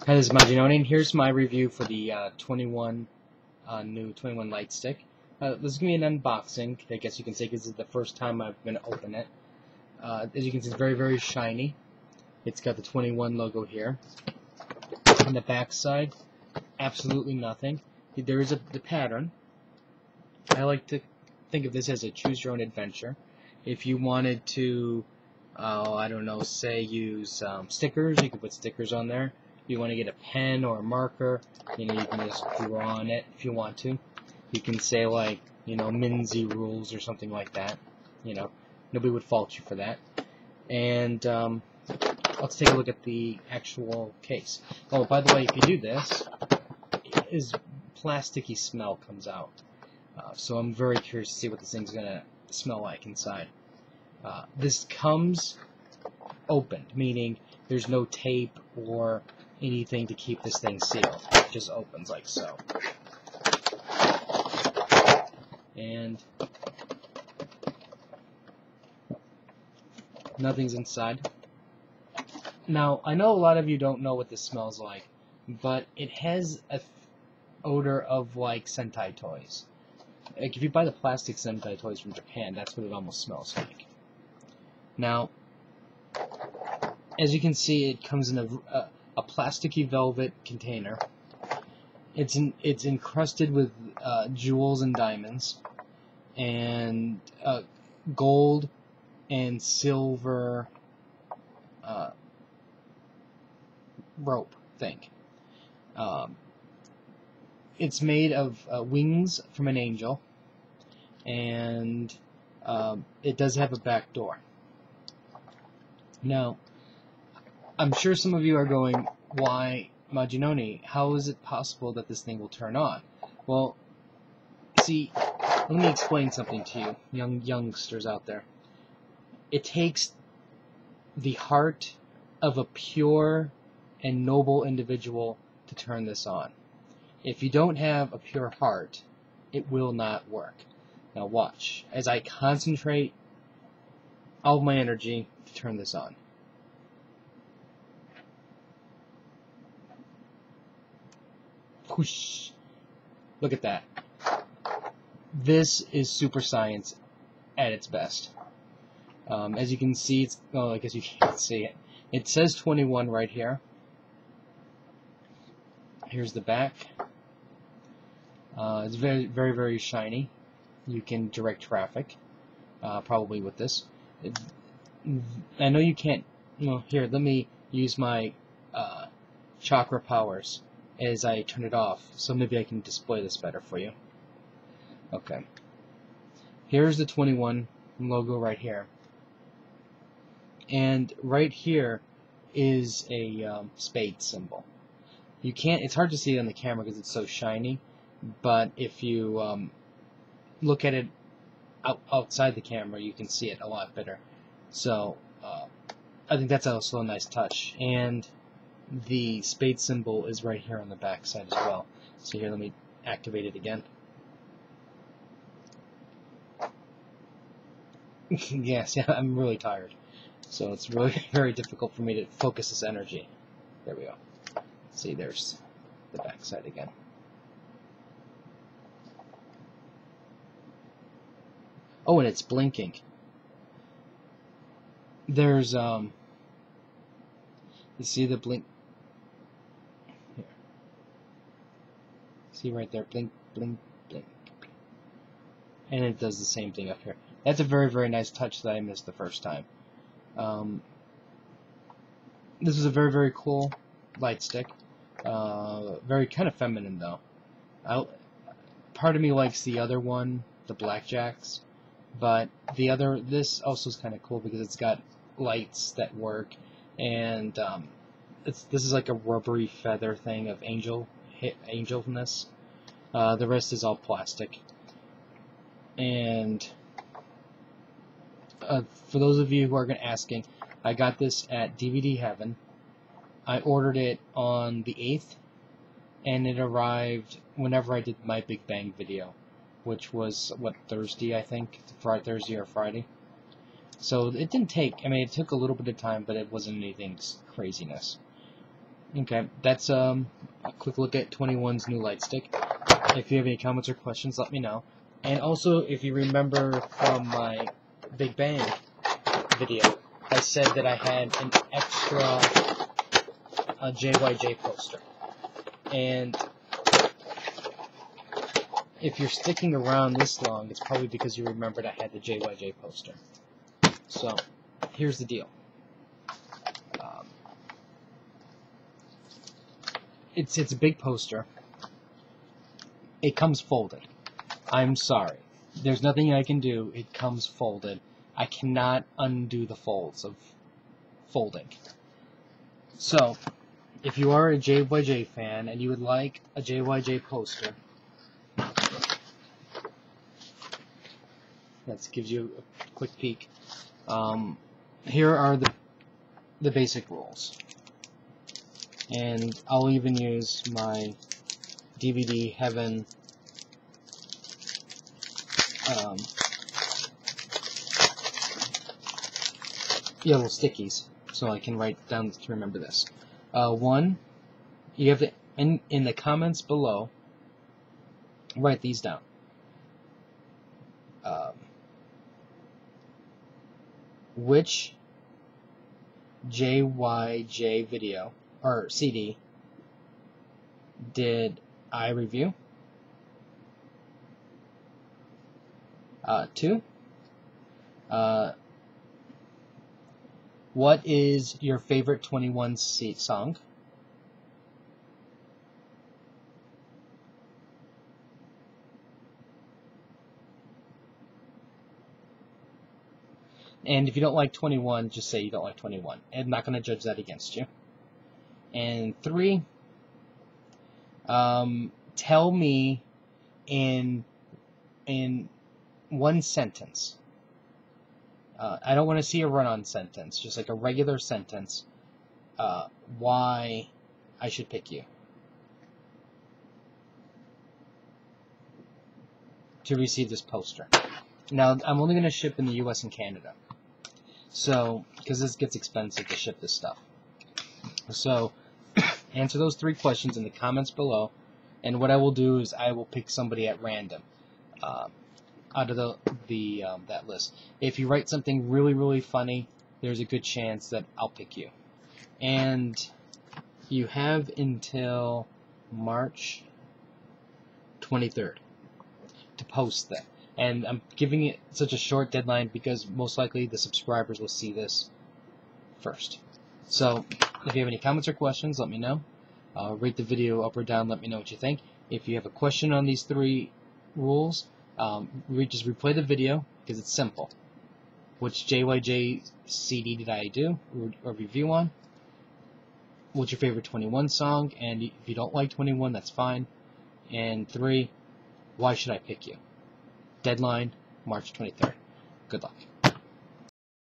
Hi, this is Maginoni, and here's my review for the new 21 light stick. This is going to be an unboxing, I guess you can say, because this is the first time I'm going to open it. As you can see, it's very, very shiny. It's got the 21 logo here. On the back side, absolutely nothing. There is the pattern. I like to think of this as a choose your own adventure. If you wanted to, I don't know, say use stickers, you could put stickers on there. If you want to get a pen or a marker, you can just draw on it if you want to. You can say, like, Minzy rules or something like that. Nobody would fault you for that. And let's take a look at the actual case. Oh, by the way, if you do this, plasticky smell comes out. So I'm very curious to see what this thing's gonna smell like inside. This comes opened, meaning there's no tape or anything to keep this thing sealed. It just opens like so. And nothing's inside. Now, I know a lot of you don't know what this smells like, but it has a odor of like Sentai toys. Like if you buy the plastic Sentai toys from Japan, that's what it almost smells like. Now, as you can see, it comes in a plasticky velvet container. It's encrusted with jewels and diamonds, and gold and silver rope thing. It's made of wings from an angel, and it does have a back door. Now, I'm sure some of you are going, why, Maginoni, how is it possible that this thing will turn on? Well, see, let me explain something to you, youngsters out there. It takes the heart of a pure and noble individual to turn this on. If you don't have a pure heart, it will not work. Now watch, as I concentrate all of my energy to turn this on. Whoosh. Look at that. This is super science at its best. As you can see, I guess you can't see it. It says 21 right here. Here's the back. It's very, very, very shiny. You can direct traffic, probably with this. I know you can't. Here, let me use my chakra powers as I turn it off, so maybe I can display this better for you. Okay. Here's the 21 logo right here. And right here is a spade symbol. It's hard to see it on the camera because it's so shiny, but if you look at it outside the camera, you can see it a lot better. So I think that's also a nice touch. And the spade symbol is right here on the back side as well. So here, let me activate it again. Yes, yeah, I'm really tired. So it's really very difficult for me to focus this energy. There we go. See, there's the back side again. Oh, and it's blinking. There's you see the blink? Here. See right there, blink, blink, blink. And it does the same thing up here. That's a very, very nice touch that I missed the first time. This is a very, very cool light stick. Very kind of feminine though. Part of me likes the other one, the Blackjacks, but this also is kind of cool because it's got lights that work, and this is like a rubbery feather thing of angelness. The rest is all plastic. And for those of you who are asking, I got this at DVD Heaven. I ordered it on the 8th, and it arrived whenever I did my Big Bang video, which was, Thursday, I think? Thursday or Friday. So it didn't take, it took a little bit of time, but it wasn't anything craziness. Okay, that's a quick look at 21's new light stick. If you have any comments or questions, let me know. And also, if you remember from my Big Bang video, I said that I had an extra JYJ poster. And if you're sticking around this long, it's probably because you remembered I had the JYJ poster. So, here's the deal. It's a big poster. It comes folded. I'm sorry. There's nothing I can do. It comes folded. I cannot undo the folds of folding. So, if you are a JYJ fan and you would like a JYJ poster, that gives you a quick peek. Here are the basic rules. And I'll even use my DVD Heaven yellow stickies, so I can write down to remember this. One, you have to, in the comments below, write these down. Which JYJ video or CD did I review? 2. What is your favorite 21 song? And if you don't like 21, just say you don't like 21. I'm not going to judge that against you. And 3, tell me in one sentence. I don't want to see a run-on sentence, just like a regular sentence, why I should pick you to receive this poster. Now, I'm only going to ship in the US and Canada, so because this gets expensive to ship this stuff. So, answer those 3 questions in the comments below, and what I will do is I will pick somebody at random out of that list. If you write something really, really funny, there's a good chance that I'll pick you. And you have until March 23rd to post that. And I'm giving it such a short deadline because most likely the subscribers will see this first. So, if you have any comments or questions, let me know. Rate the video up or down, let me know what you think. If you have a question on these 3 rules, just replay the video because it's simple. Which JYJ CD did I do or review on? What's your favorite 21 song? And if you don't like 21, that's fine. And 3, why should I pick you? Deadline, March 23rd. Good luck.